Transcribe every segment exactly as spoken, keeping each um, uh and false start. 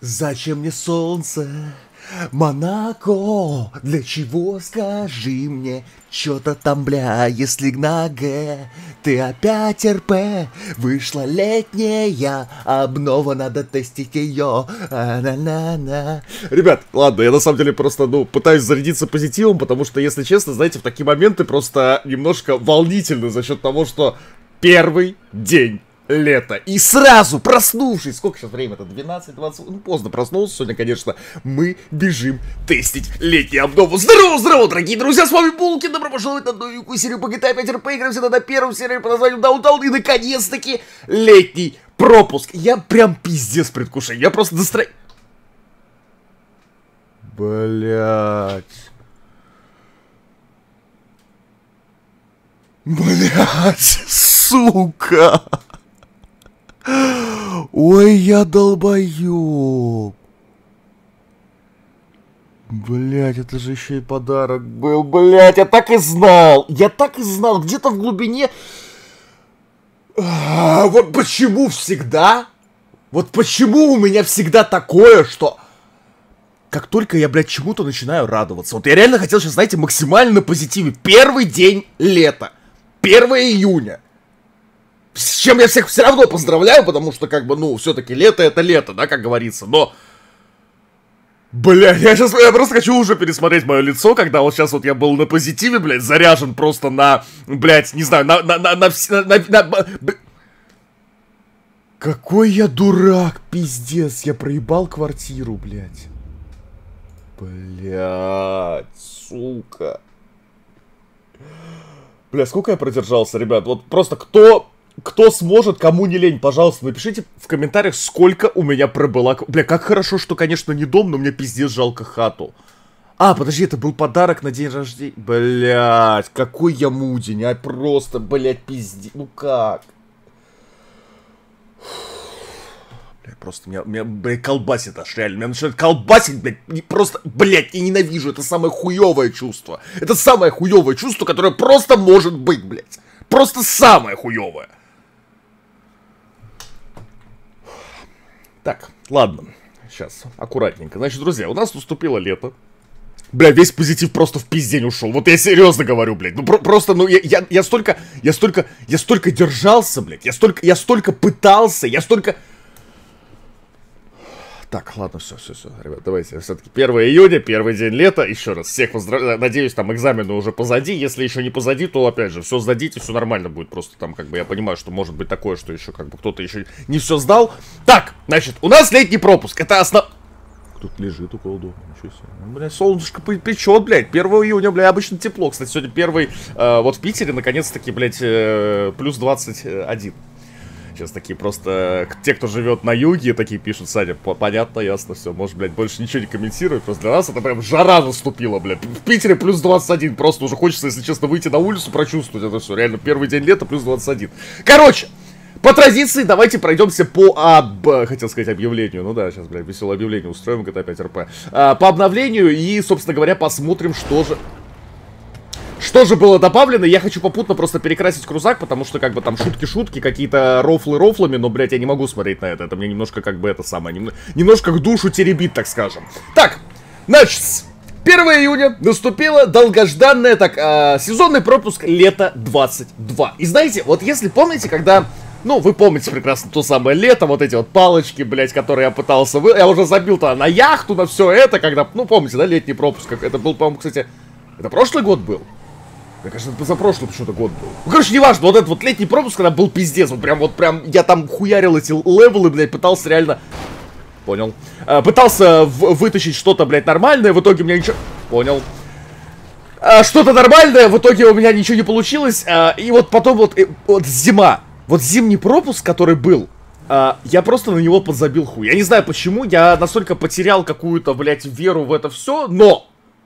Зачем мне солнце, Монако? Для чего, скажи мне? Чё-то там, бля, если на Г ты опять РП. Вышла летняя обнова, надо тестить ее. А-на-на-на. Ребят, ладно, я на самом деле просто, ну, пытаюсь зарядиться позитивом, потому что, если честно, знаете, в такие моменты просто немножко волнительно за счет того, что первый день лето. И сразу, проснувшись, сколько сейчас время-то? двенадцать двадцать, ну поздно проснулся сегодня, конечно. Мы бежим тестить летнюю обнову. Здорово, здорово, дорогие друзья, с вами Булки. Добро пожаловать на новую серию по джи ти эй пять эр пи. Играем всегда на первом серии по названию Даунтаун. И наконец-таки летний пропуск. Я прям пиздец предвкушаю. Я просто настро... Блять. Блять, сука. Ой, я долбоёб. Блять, это же еще и подарок был. Блять, я так и знал. Я так и знал. Где-то в глубине... А, вот почему всегда... Вот почему у меня всегда такое, что... Как только я, блядь, чему-то начинаю радоваться. Вот я реально хотел сейчас, знаете, максимально на позитиве. Первый день лета. первое июня. С чем я всех все равно поздравляю, потому что, как бы, ну, все-таки лето это лето, да, как говорится, но... Бля, я сейчас, я просто хочу уже пересмотреть мое лицо, когда вот сейчас вот я был на позитиве, блядь, заряжен просто на, блядь, не знаю, на, на, на, на, на, на, на, на... Какой я дурак, пиздец, я проебал квартиру, блядь. Блядь, сука. Бля, сколько я продержался, ребят, вот просто кто... Кто сможет, кому не лень, пожалуйста, напишите в комментариях, сколько у меня пробыла... Бля, как хорошо, что, конечно, не дом, но мне пиздец жалко хату. А, подожди, это был подарок на день рождения. Блять, какой я мудень, а просто, блять, пиздец. Ну как? Бля, просто меня, меня блядь, колбасит аж, реально. Меня начинает колбасить, блядь, не просто, блядь, я ненавижу. Это самое хуевое чувство. Это самое хуевое чувство, которое просто может быть, блядь. Просто самое хуевое. Так, ладно, сейчас, аккуратненько. Значит, друзья, у нас наступило лето. Бля, весь позитив просто в пиздень ушел. Вот я серьезно говорю, блядь. Ну, про просто, ну, я, я, я столько, я столько, я столько держался, блядь. Я столько, я столько пытался, я столько... Так, ладно, все, все, все, ребят, давайте, все-таки первое июня, первый день лета, еще раз, всех поздравляю, надеюсь, там экзамены уже позади, если еще не позади, то, опять же, все сдадите, все нормально будет, просто там, как бы, я понимаю, что может быть такое, что еще, как бы, кто-то еще не все сдал. Так, значит, у нас летний пропуск, это основ... Тут лежит около дома, ничего себе, ну, блядь, солнышко печет, блядь, первого июня, блядь, обычно тепло, кстати, сегодня первый, э, вот в Питере, наконец-таки, блядь, э, плюс двадцать один. Сейчас такие просто, те, кто живет на юге, такие пишут, Саня, понятно, ясно, все, может, блядь, больше ничего не комментировать, просто для нас это прям жара наступила, блядь, в Питере плюс двадцать один, просто уже хочется, если честно, выйти на улицу, прочувствовать это все, реально, первый день лета плюс двадцать один. Короче, по традиции, давайте пройдемся по об... хотел сказать объявлению, ну да, сейчас, блядь, веселое объявление устроим, джи ти эй пять эр пи, а, по обновлению и, собственно говоря, посмотрим, что же... Что же было добавлено? Я хочу попутно просто перекрасить крузак, потому что, как бы, там шутки-шутки, какие-то рофлы рофлами, но, блядь, я не могу смотреть на это. Это мне немножко, как бы, это самое, нем... немножко к душу теребит, так скажем. Так, значит, первое июня наступило долгожданное, так, э, сезонный пропуск лето двадцать два. И знаете, вот если помните, когда... Ну, вы помните прекрасно то самое лето, вот эти вот палочки, блядь, которые я пытался... Вы... Я уже забил-то на яхту, на все это, когда... Ну, помните, да, летний пропуск? Это был, по-моему, кстати... Это прошлый год был? Мне кажется, это позапрошлый почему-то год был. Ну, короче, неважно, вот этот вот летний пропуск, когда был пиздец, вот прям, вот прям, я там хуярил эти левелы, блядь, пытался реально... Понял. А, пытался в вытащить что-то, блядь, нормальное, в итоге у меня ничего... Понял. А, что-то нормальное, в итоге у меня ничего не получилось, а, и вот потом вот, и, вот зима. Вот зимний пропуск, который был, а, я просто на него подзабил хуй. Я не знаю почему, я настолько потерял какую-то, блядь, веру в это все, но...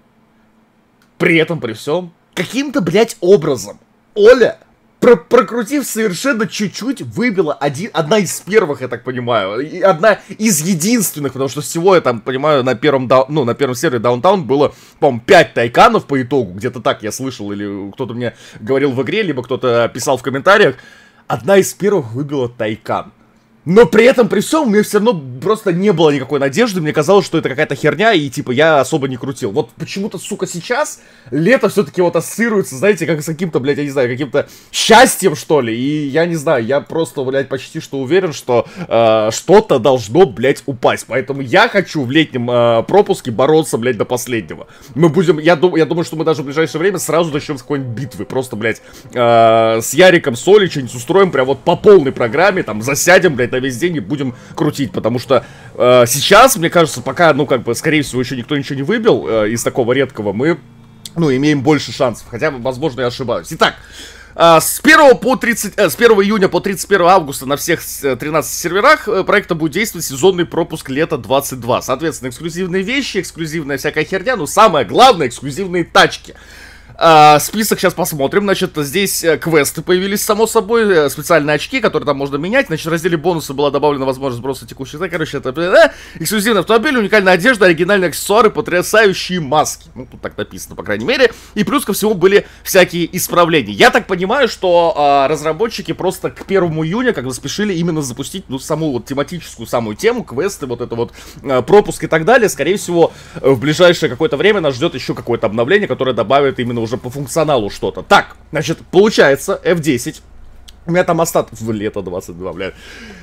При этом, при всем... Каким-то, блядь, образом Оля, про прокрутив совершенно чуть-чуть, выбила один, одна из первых, я так понимаю, и одна из единственных, потому что всего, я там понимаю, на первом, ну, на первом сервере Даунтаун было, по-моему, пять тайканов по итогу, где-то так я слышал, или кто-то мне говорил в игре, либо кто-то писал в комментариях. Одна из первых выбила тайкан. Но при этом, при всем, у меня все равно просто не было никакой надежды. Мне казалось, что это какая-то херня, и типа я особо не крутил. Вот почему-то, сука, сейчас лето все-таки вот ассоциируется, знаете, как с каким-то, блядь, я не знаю, каким-то счастьем, что ли. И я не знаю, я просто, блядь, почти что уверен, что э, что-то должно, блядь, упасть. Поэтому я хочу в летнем э, пропуске бороться, блядь, до последнего. Мы будем, я, дум, я думаю, что мы даже в ближайшее время сразу начнем с какой-нибудь битвы. Просто, блядь, э, с Яриком, с Олей что-нибудь устроим прям вот по полной программе, там, засядем, блядь, на весь день и будем крутить, потому что э, сейчас, мне кажется, пока, ну, как бы, скорее всего, еще никто ничего не выбил э, из такого редкого, мы, ну, имеем больше шансов, хотя, возможно, я ошибаюсь. Итак, э, с первого по тридцать, э, с первого июня по тридцать первого августа на всех тринадцати серверах э, проекта будет действовать сезонный пропуск лета двадцать два, соответственно, эксклюзивные вещи, эксклюзивная всякая херня, но самое главное, эксклюзивные тачки. Uh, список сейчас посмотрим. Значит, здесь uh, квесты появились, само собой, uh, специальные очки, которые там можно менять. Значит, в разделе бонусы была добавлена возможность сброса текущих. Да, короче, это uh, эксклюзивный автомобиль, уникальная одежда, оригинальные аксессуары, потрясающие маски. Ну, тут так написано, по крайней мере. И плюс ко всему были всякие исправления. Я так понимаю, что uh, разработчики просто к первому июня как бы спешили именно запустить, ну, саму вот тематическую самую тему, квесты, вот это вот uh, пропуск и так далее. Скорее всего, uh, в ближайшее какое-то время нас ждет еще какое-то обновление, которое добавит именно уже по функционалу что-то. Так, значит, получается, эф десять. У меня там остаток в лето двадцать два, блядь.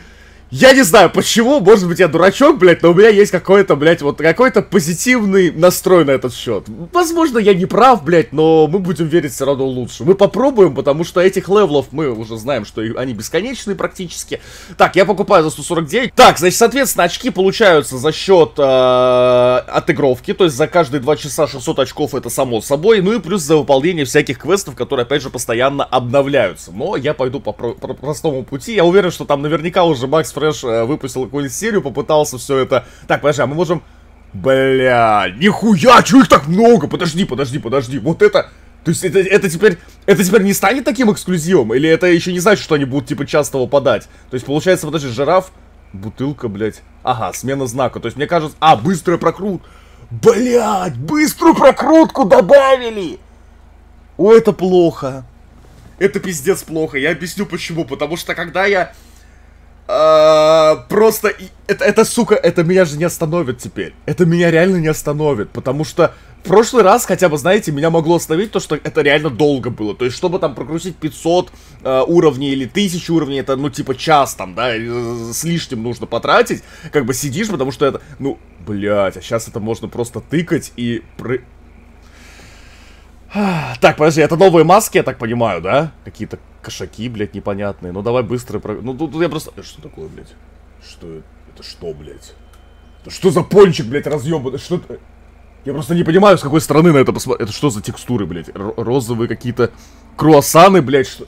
Я не знаю почему, может быть я дурачок, блядь, но у меня есть какой-то, блядь, вот какой-то позитивный настрой на этот счет. Возможно, я не прав, блядь, но мы будем верить все равно лучше. Мы попробуем, потому что этих левелов мы уже знаем, что они бесконечные практически. Так, я покупаю за сто сорок девять. Так, значит, соответственно, очки получаются за счет э, отыгровки, то есть за каждые два часа шестьсот очков, это само собой, ну и плюс за выполнение всяких квестов, которые, опять же, постоянно обновляются. Но я пойду по, про по простому пути, я уверен, что там наверняка уже Макс Фрэш выпустил какую-нибудь серию, попытался все это... Так, подожди, а мы можем... Бля, нихуя, чё их так много? Подожди, подожди, подожди, вот это... То есть это, это теперь... Это теперь не станет таким эксклюзивом? Или это еще не значит, что они будут, типа, часто выпадать? То есть, получается, подожди, жираф... Бутылка, блядь. Ага, смена знака. То есть, мне кажется... А, быстрый прокрут. Блядь, быструю прокрутку добавили! О, это плохо. Это пиздец плохо. Я объясню почему. Потому что, когда я... Uh, просто это, это, сука, это меня же не остановит теперь. Это меня реально не остановит. Потому что в прошлый раз, хотя бы, знаете, меня могло остановить то, что это реально долго было. То есть, чтобы там прокрутить пятьсот uh, уровней или тысячу уровней, это, ну, типа, час там, да, с лишним нужно потратить. Как бы сидишь, потому что это, ну, блядь, а сейчас это можно просто тыкать и... Пры... Так, подожди, это новые маски, я так понимаю, да? Какие-то кошаки, блядь, непонятные. Ну давай быстро... Про... Ну тут я просто... Что такое, блядь? Что это? Это что, блядь? Это что за пончик, блядь, разъебанный? Что это? Я просто не понимаю, с какой стороны на это посмотреть. Это что за текстуры, блядь? Р розовые какие-то круассаны, блядь, что...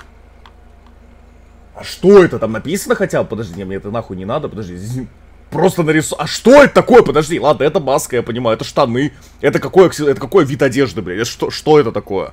А что это? Там написано хотя бы? Подожди, не, мне это нахуй не надо, подожди. Здесь... Просто нарису... А что это такое? Подожди, ладно, это маска, я понимаю, это штаны. Это какой, это какой вид одежды, блядь? Это что, что это такое?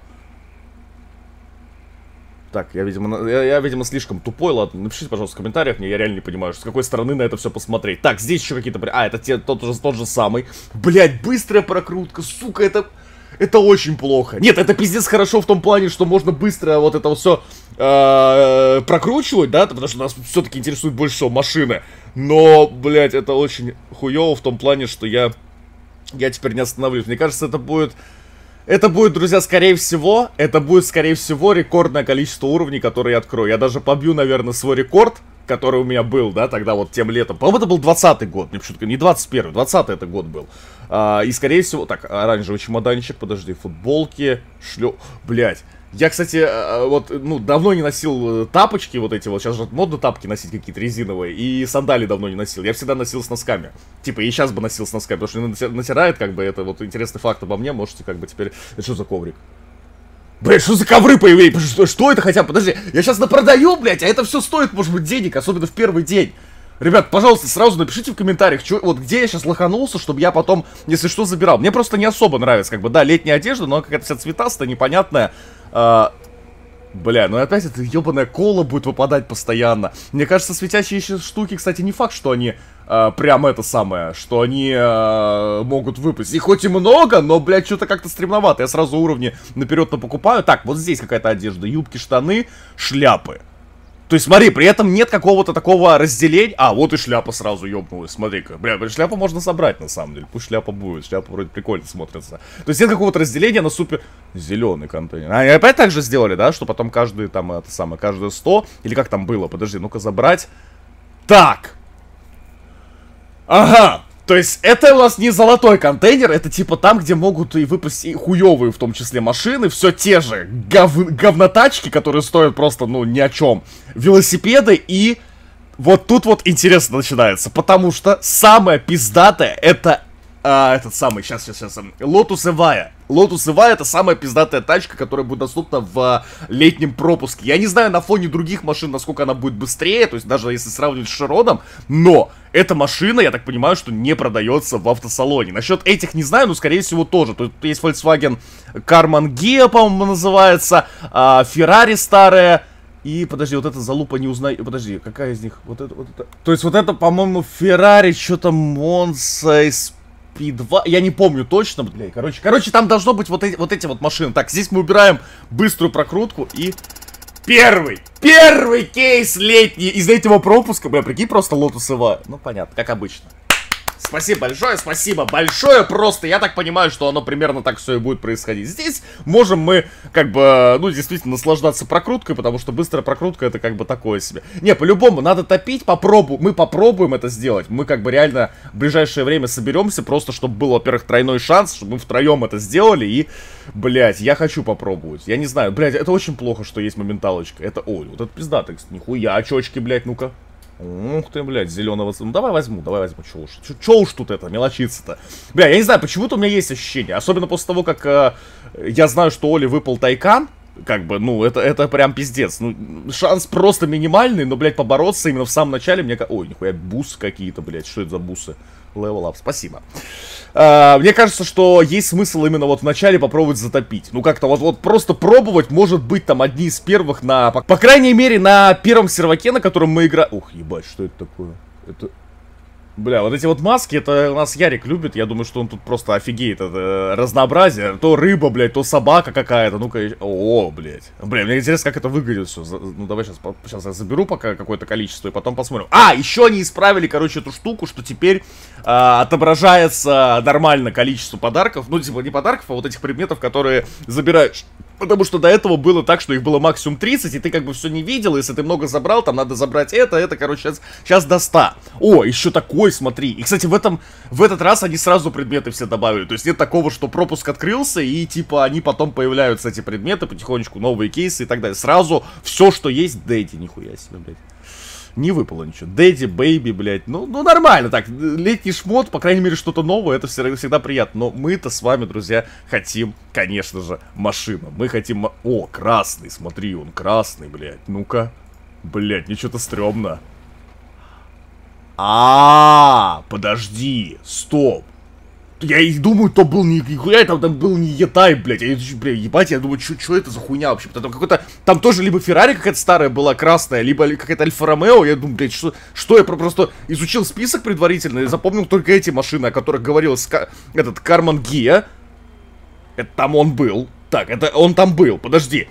Так, я, видимо, я, я, видимо, слишком тупой, ладно, напишите, пожалуйста, в комментариях мне, я реально не понимаю, с какой стороны на это все посмотреть. Так, здесь еще какие-то... А, это те, тот, же, тот же самый. Блядь, быстрая прокрутка, сука, это... Это очень плохо. Нет, это пиздец хорошо в том плане, что можно быстро вот это все э, прокручивать, да, потому что нас все-таки интересует больше всего машины. Но, блядь, это очень хуево в том плане, что я, я теперь не остановлюсь. Мне кажется, это будет... Это будет, друзья, скорее всего, это будет, скорее всего, рекордное количество уровней, которые я открою. Я даже побью, наверное, свой рекорд, который у меня был, да, тогда вот тем летом. По-моему, это был двадцатый год, мне почему-то не двадцать первый, двадцатый это год был. А, и, скорее всего, так, оранжевый чемоданчик, подожди, футболки, шлё... Блядь. Я, кстати, вот, ну, давно не носил тапочки вот эти вот, сейчас же модно тапки носить какие-то резиновые, и сандали давно не носил, я всегда носил с носками. Типа, и сейчас бы носил с носками, потому что натирает, как бы, это вот интересный факт обо мне, можете, как бы, теперь... Это что за коврик? Блядь, что за ковры появились? Что, что это хотя бы? Подожди, я сейчас напродаю, блядь, а это все стоит, может быть, денег, особенно в первый день. Ребят, пожалуйста, сразу напишите в комментариях, чё, вот где я сейчас лоханулся, чтобы я потом, если что, забирал. Мне просто не особо нравится, как бы, да, летняя одежда, но какая-то вся цветастая, непонятная. А, бля, ну и опять эта ебаная кола будет выпадать постоянно. Мне кажется, светящиеся штуки, кстати, не факт, что они а, прям это самое, что они а, могут выпасть. И хоть и много, но, блядь, что-то как-то стремновато. Я сразу уровни наперед напокупаю. Так, вот здесь какая-то одежда, юбки, штаны, шляпы. То есть, смотри, при этом нет какого-то такого разделения. А, вот и шляпа сразу ёбнулась, смотри-ка. Бля, шляпу можно собрать, на самом деле. Пусть шляпа будет, шляпа вроде прикольно смотрится. То есть нет какого-то разделения на супер... Зеленый контейнер. А, они опять так же сделали, да? Что потом каждый, там, это самое, каждые сто... Или как там было? Подожди, ну-ка забрать. Так. Ага. То есть это у нас не золотой контейнер, это типа там, где могут и выпасть и хуёвые, в том числе, машины, все те же гов... говнотачки, которые стоят просто, ну, ни о чем, велосипеды, и вот тут вот интересно начинается, потому что самое пиздатое это а, этот самый, сейчас, сейчас, сейчас, Lotus Evija. Lotus Evija это самая пиздатая тачка, которая будет доступна в а, летнем пропуске. Я не знаю на фоне других машин, насколько она будет быстрее, то есть даже если сравнивать с Широном, но эта машина, я так понимаю, что не продается в автосалоне. Насчет этих не знаю, но скорее всего тоже. Тут есть Volkswagen Karmann Ghia, по-моему, называется, а, Ferrari старая. И, подожди, вот эта залупа не узнаю. Подожди, какая из них? Вот это, вот это. То есть вот это, по-моему, Ferrari, что-то Monza эс пи два. Я не помню точно, блядь. Короче, короче, там должно быть вот эти вот, эти вот машины. Так, здесь мы убираем быструю прокрутку и... Первый! Первый кейс летний из этого пропуска. Бля, прикинь, просто Lotus Evija. Ну, понятно, как обычно. Спасибо большое, спасибо большое. Просто я так понимаю, что оно примерно так все и будет происходить. Здесь можем мы, как бы, ну, действительно наслаждаться прокруткой, потому что быстрая прокрутка это как бы такое себе. Не, по-любому, надо топить, попробуй. Мы попробуем это сделать. Мы как бы реально в ближайшее время соберемся, просто чтобы был, во-первых, тройной шанс, чтобы мы втроем это сделали. И, блядь, я хочу попробовать. Я не знаю, блядь, это очень плохо, что есть моменталочка. Это, ой, вот это пиздатый, нихуя, очечки, блядь, ну-ка. Ух ты, блядь, зеленого... Ну, давай возьму, давай возьму. Чё уж, чё, чё уж тут это, мелочиться-то. Бля, я не знаю, почему-то у меня есть ощущение. Особенно после того, как э, я знаю, что Оле выпал Тайкан. Как бы, ну, это, это прям пиздец. Ну, шанс просто минимальный, но, блядь, побороться именно в самом начале мне... Ой, нихуя, бусы какие-то, блядь, что это за бусы? Level up, спасибо. Uh, мне кажется, что есть смысл именно вот в начале попробовать затопить. Ну как-то вот, вот просто пробовать, может быть, там одни из первых на... По, по крайней мере, на первом серваке, на котором мы играем... Ух, ебать, что это такое? Это... Бля, вот эти вот маски, это у нас Ярик любит. Я думаю, что он тут просто офигеет. Это разнообразие. То рыба, блядь, то собака какая-то. Ну-ка, о, блядь. Бля, мне интересно, как это выглядит все. Ну, давай сейчас, сейчас я заберу пока какое-то количество и потом посмотрим. А, еще они исправили, короче, эту штуку, что теперь а, отображается нормально количество подарков. Ну, типа, не подарков, а вот этих предметов, которые забираешь. Потому что до этого было так, что их было максимум тридцать, и ты как бы все не видел. Если ты много забрал, там надо забрать это, это, короче, сейчас, сейчас до ста. О, еще такой, смотри. И, кстати, в этом, в этот раз они сразу предметы все добавили. То есть нет такого, что пропуск открылся, и типа они потом появляются, эти предметы, потихонечку новые кейсы и так далее. Сразу все, что есть, дэдди, нихуя себе, блядь. Не выпало ничего. Дэдди, бэйби, блядь. Ну, ну, нормально так. Летний шмот, по крайней мере, что-то новое. Это всегда, всегда приятно. Но мы-то с вами, друзья, хотим, конечно же, машину. Мы хотим... О, красный, смотри, он красный, блядь. Ну-ка. Блядь, мне что-то стрёмно. А-а-а, подожди. Стоп. Я и думаю, то был не нихуя, там, там был не E-Type, блядь. Я, блядь, ебать, я думаю, что это за хуйня вообще? Там какой-то, там тоже либо Феррари какая-то старая была, красная, либо какая-то Альфа Ромео. Я думаю, блядь, что, что я просто изучил список предварительно и запомнил только эти машины, о которых говорилось, этот Karmann Ghia. Это там он был. Так, это он там был, подожди.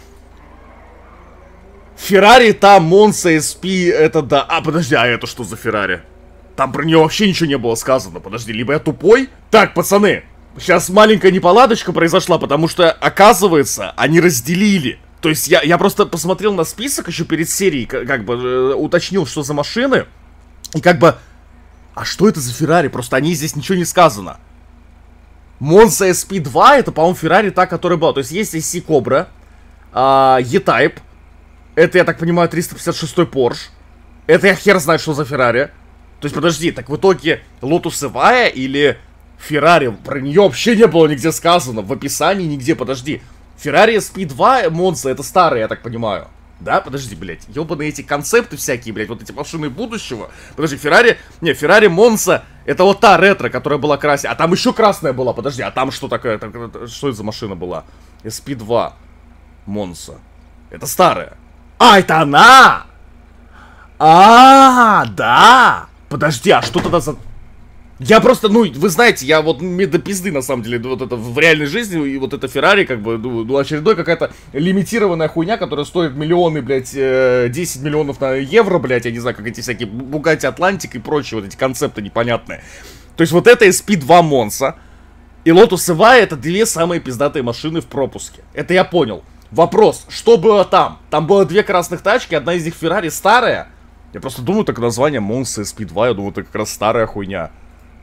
Феррари там, Monza эс пи, это да. А, подожди, а это что за Феррари? Там про нее вообще ничего не было сказано. Подожди, либо я тупой? Так, пацаны, сейчас маленькая неполадочка произошла, потому что, оказывается, они разделили. То есть я, я просто посмотрел на список еще перед серией, как, как бы э, уточнил, что за машины. И как бы... А что это за Феррари? Просто о ней здесь ничего не сказано. Monza эс пи два, это, по-моему, Феррари та, которая была. То есть есть эс си Cobra, э, E-Type. Это, я так понимаю, триста пятьдесят шестой Porsche. Это я хер знает, что за Феррари. То есть, подожди, так в итоге Lotus Evija или Ferrari, про нее вообще не было нигде сказано, в описании нигде, подожди. Ferrari эс пи два, Monza, это старые, я так понимаю. Да, подожди, блядь, ебаные эти концепты всякие, блядь, вот эти машины будущего. Подожди, Ferrari, не, Ferrari Monza, это вот та ретро, которая была красная, а там еще красная была, подожди, а там что такое, это, что это за машина была? эс пи два, Monza, это старая. А, это она! А, да! Подожди, а что тогда за... Я просто, ну, вы знаете, я вот мне до пизды, на самом деле, вот это в реальной жизни, и вот это Феррари, как бы, ну, очередной какая-то лимитированная хуйня, которая стоит миллионы, блядь, десять миллионов на евро, блядь, я не знаю, как эти всякие Bugatti Atlantic и прочие вот эти концепты непонятные. То есть вот это эс пи два Monza и Lotus Evija — это две самые пиздатые машины в пропуске. Это я понял. Вопрос, что было там? Там было две красных тачки, одна из них Феррари старая. Я просто думаю, так название Monza эс пи два, я думаю, это как раз старая хуйня.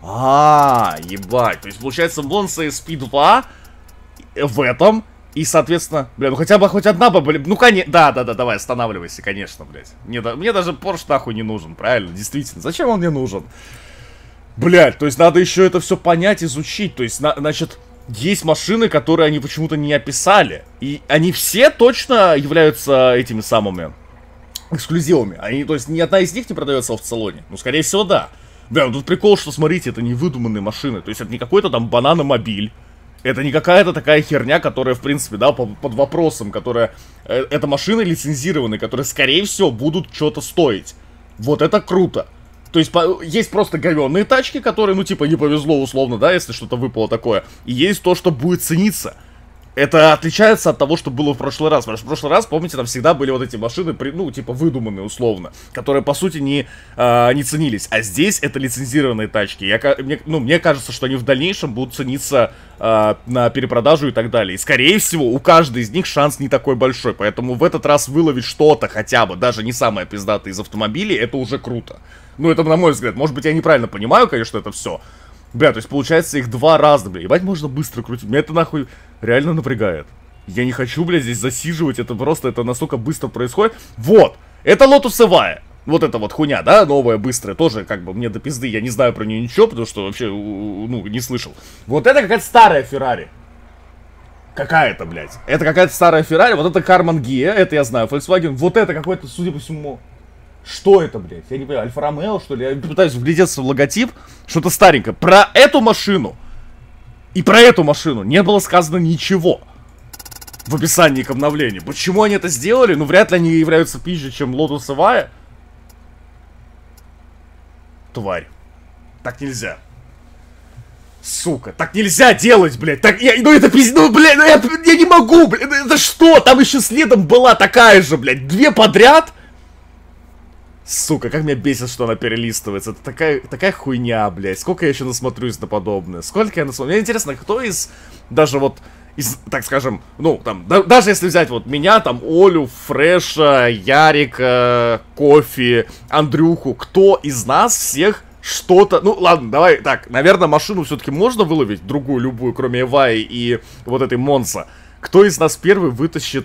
А, ебать, то есть получается Monza эс пи два в этом, и соответственно, бля, ну хотя бы хоть одна бы, блин, ну конечно, да, да, да, давай, останавливайся, конечно, блядь. Мне, да, мне даже Porsche нахуй не нужен, правильно, действительно, зачем он мне нужен? Блядь, то есть надо еще это все понять, изучить, то есть, на, значит, есть машины, которые они почему-то не описали, и они все точно являются этими самыми эксклюзивами, они, то есть ни одна из них не продается в салоне, ну скорее всего да. Бля, ну тут прикол, что, смотрите, это не выдуманные машины. То есть это не какой-то там бананомобиль. Это не какая-то такая херня, которая, в принципе, да, по, под вопросом, которая... Э, это машины лицензированные, которые, скорее всего, будут что-то стоить. Вот это круто. То есть по, есть просто говенные тачки, которые, ну, типа, не повезло условно, да, если что-то выпало такое. И есть то, что будет цениться. Это отличается от того, что было в прошлый раз. Потому что в прошлый раз, помните, там всегда были вот эти машины, ну, типа, выдуманные условно, которые, по сути, не, э, не ценились. А здесь это лицензированные тачки. Я, мне, ну, мне кажется, что они в дальнейшем будут цениться э, на перепродажу и так далее. И, скорее всего, у каждой из них шанс не такой большой. Поэтому в этот раз выловить что-то хотя бы, даже не самое пиздатое из автомобилей, это уже круто. Ну, это на мой взгляд. Может быть, я неправильно понимаю, конечно, это все. Бля, то есть получается их два раза, бля. Ебать, можно быстро крутить. Меня это нахуй реально напрягает. Я не хочу, бля, здесь засиживать. Это просто, это настолько быстро происходит. Вот, это Lotus Evija. Вот эта вот хуйня, да, новая, быстрая. Тоже как бы мне до пизды. Я не знаю про нее ничего, потому что вообще, ну, не слышал. Вот это какая-то старая Феррари. Какая-то, блядь. Это какая-то старая Феррари. Вот это Карман Гиа, это я знаю. Volkswagen. Вот это какой-то, судя по всему... Что это, блядь? Я не понимаю, Альфа Ромео, что ли? Я пытаюсь вглядеться в логотип. Что-то старенькое. Про эту машину и про эту машину не было сказано ничего в описании к обновлению. Почему они это сделали? Ну, вряд ли они являются пизже, чем Lotus Evija. Тварь. Так нельзя. Сука, так нельзя делать, блядь. Так, я, ну это пиздец, ну, блядь, ну, я, я не могу, блядь. Это что? Там еще следом была такая же, блядь. Две подряд? Сука, как меня бесит, что она перелистывается. Это такая, такая хуйня, блядь. Сколько я еще насмотрюсь на подобное? Сколько я насмотрюсь? Мне интересно, кто из, даже вот, из, так скажем, ну, там, да, даже если взять вот меня, там, Олю, Фреша, Ярика, Кофе, Андрюху, кто из нас всех что-то... Ну, ладно, давай, так, наверное, машину все-таки можно выловить, другую, любую, кроме Evija и вот этой Monza. Кто из нас первый вытащит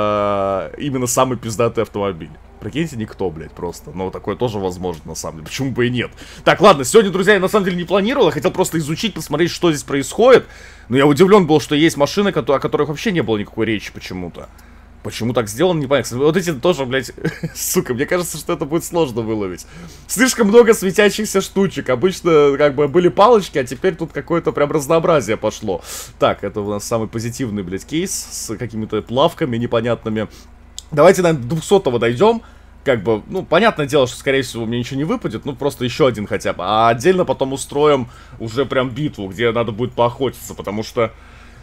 э, именно самый пиздатый автомобиль? Прикиньте, никто, блядь, просто. Но такое тоже возможно, на самом деле. Почему бы и нет? Так, ладно, сегодня, друзья, я на самом деле не планировал. Я хотел просто изучить, посмотреть, что здесь происходит. Но я удивлен был, что есть машины, о которых вообще не было никакой речи почему-то. Почему так сделано, не понятно. Вот эти тоже, блядь, сука, мне кажется, что это будет сложно выловить. Слишком много светящихся штучек. Обычно, как бы, были палочки, а теперь тут какое-то прям разнообразие пошло. Так, это у нас самый позитивный, блядь, кейс с какими-то плавками непонятными. Давайте, наверное, до двухсотого дойдем. Как бы, ну, понятное дело, что, скорее всего, мне ничего не выпадет. Ну, просто еще один хотя бы. А отдельно потом устроим уже прям битву, где надо будет поохотиться, потому что...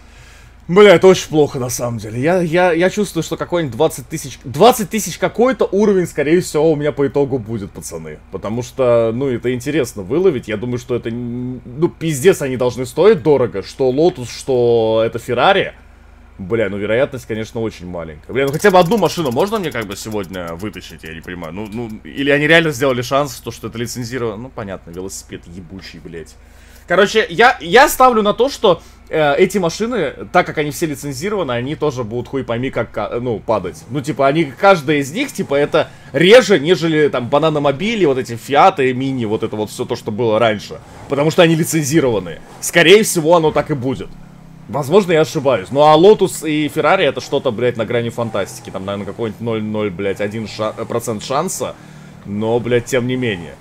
Бля, это очень плохо, на самом деле. Я, я, я чувствую, что какой-нибудь двадцать тысяч... двадцать тысяч какой-то уровень, скорее всего, у меня по итогу будет, пацаны. Потому что, ну, это интересно выловить. Я думаю, что это... Ну, пиздец, они должны стоить дорого. Что Lotus, что это Ferrari. Бля, ну, вероятность, конечно, очень маленькая. Бля, ну, хотя бы одну машину можно мне, как бы, сегодня вытащить? Я не понимаю. Ну, ну, или они реально сделали шанс, то, что это лицензировано. Ну, понятно, велосипед ебучий, блядь. Короче, я, я ставлю на то, что э, эти машины, так как они все лицензированы, они тоже будут хуй пойми как, ну, падать. Ну, типа, они, каждая из них, типа, это реже, нежели, там, бананомобили, вот эти Фиаты, Мини, вот это вот все то, что было раньше. Потому что они лицензированы. Скорее всего, оно так и будет. Возможно, я ошибаюсь. Ну, а Lotus и Ferrari это что-то, блядь, на грани фантастики. Там, наверное, какой-нибудь ноль целых ноль, блядь, один процент шанса. Но, блядь, тем не менее.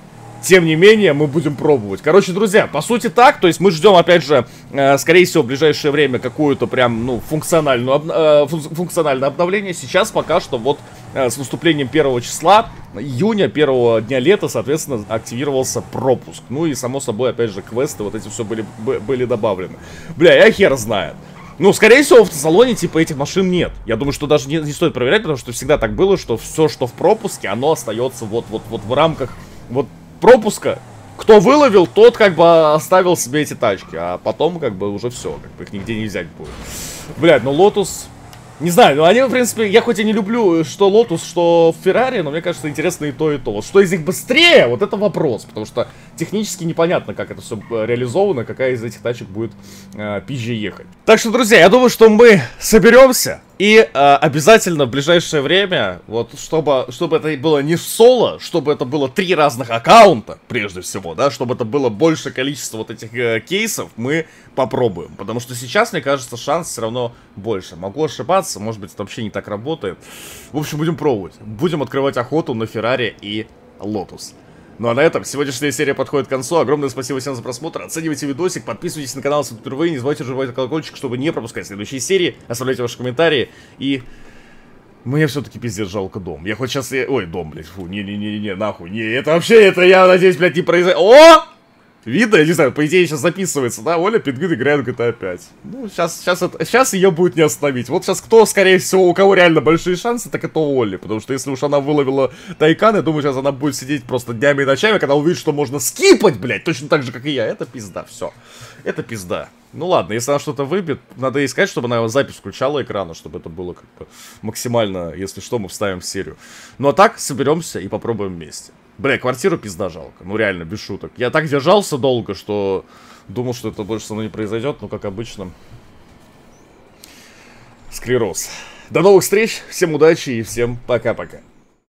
тем не менее, мы будем пробовать. Короче, друзья, по сути так, то есть мы ждем, опять же, э, скорее всего, в ближайшее время какую-то прям, ну, функциональную, э, функциональное обновление. Сейчас пока что вот э, с наступлением первого числа июня, первого дня лета, соответственно, активировался пропуск. Ну и, само собой, опять же, квесты, вот эти все были, были добавлены. Бля, я хер знает. Ну, скорее всего, в автосалоне, типа, этих машин нет. Я думаю, что даже не, не стоит проверять, потому что всегда так было, что все, что в пропуске, оно остается вот-вот-вот в рамках вот пропуска. Кто выловил, тот как бы оставил себе эти тачки, а потом как бы уже все, как бы их нигде не взять будет. Блядь, ну Lotus... Не знаю, ну они, в принципе, я хоть и не люблю что Lotus, что Ferrari, но мне кажется, интересно и то, и то. Вот что из них быстрее, вот это вопрос, потому что технически непонятно, как это все реализовано, какая из этих тачек будет э, пизже ехать. Так что, друзья, я думаю, что мы соберемся и э, обязательно в ближайшее время, вот, чтобы, чтобы это было не соло, чтобы это было три разных аккаунта, прежде всего, да, чтобы это было большее количество вот этих э, кейсов, мы попробуем. Потому что сейчас, мне кажется, шанс все равно больше. Могу ошибаться, может быть, это вообще не так работает. В общем, будем пробовать. Будем открывать охоту на Ferrari и Lotus. Ну а на этом сегодняшняя серия подходит к концу. Огромное спасибо всем за просмотр. Оценивайте видосик, подписывайтесь на канал, если впервые. Не забывайте нажимать колокольчик, чтобы не пропускать следующие серии. Оставляйте ваши комментарии. И мне все-таки пиздец жалко дом. Я хоть сейчас... Ой, дом, блядь, фу, не-не-не-не, нахуй. Не, это вообще, это я надеюсь, блядь, не произойдет. О! Видно, я не знаю, по идее сейчас записывается, да? Оля Пингвин играет в джи ти эй пять. Ну, сейчас, сейчас, это, сейчас ее будет не остановить. Вот сейчас кто, скорее всего, у кого реально большие шансы, так это Оля. Потому что если уж она выловила Тайкан, я думаю, сейчас она будет сидеть просто днями и ночами, когда увидит, что можно скипать, блядь, точно так же, как и я. Это пизда, все. Это пизда. Ну ладно, если она что-то выбьет, надо искать, чтобы она запись включала экрана, чтобы это было как бы максимально, если что, мы вставим в серию. Ну а так, соберемся и попробуем вместе. Бля, квартиру пизда жалко, ну реально, без шуток. Я так держался долго, что думал, что это больше со мной не произойдет, но как обычно. Склероз. До новых встреч, всем удачи и всем пока-пока.